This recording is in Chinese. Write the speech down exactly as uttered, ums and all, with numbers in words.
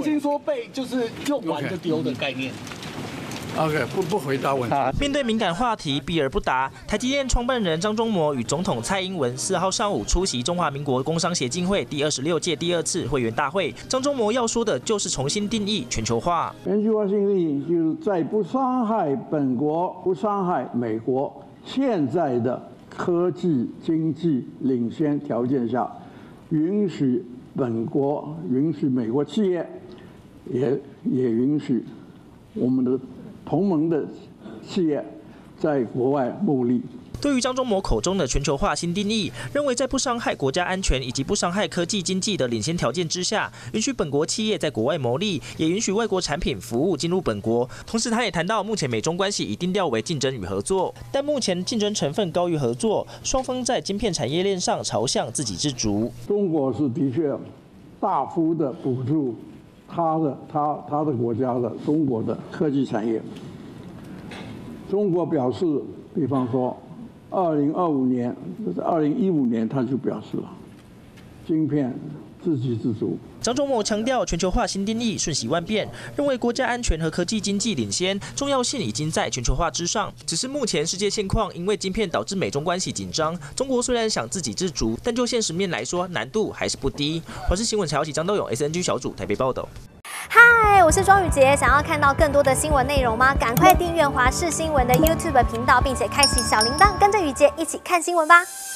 听说被就是用完就丢的概念。 OK， 不不回答问题。 面对敏感话题，避而不答。台积电创办人张忠谋与总统蔡英文四号上午出席中华民国工商协进会第二十六届第二次会员大会。张忠谋要说的就是重新定义全球化。 全球化定义就是在不伤害本国、不伤害美国现在的科技经济领先条件下，允许本国、允许美国企业，也也允许我们的同盟的企业在国外牟利。 对于张忠谋口中的全球化新定义，认为在不伤害国家安全以及不伤害科技经济的领先条件之下，允许本国企业在国外牟利，也允许外国产品服务进入本国。同时，他也谈到，目前美中关系已定调为竞争与合作，但目前竞争成分高于合作，双方在晶片产业链上朝向自给自足。 中国是的确大幅的补助他的他他的国家的中国的科技产业。中国表示，比方说，二零二五年，就是二零一五年，他就表示了，晶片自给自足。 张忠谋强调，全球化新定义瞬息万变，认为国家安全和科技经济领先重要性已经在全球化之上。只是目前世界现况，因为晶片导致美中关系紧张，中国虽然想自给自足，但就现实面来说，难度还是不低。华视新闻曹启张都勇 S N G 小组台北报道。 嗨，我是庄宇杰，想要看到更多的新闻内容吗？赶快订阅华视新闻的 YouTube 频道，并且开启小铃铛，跟着宇杰一起看新闻吧。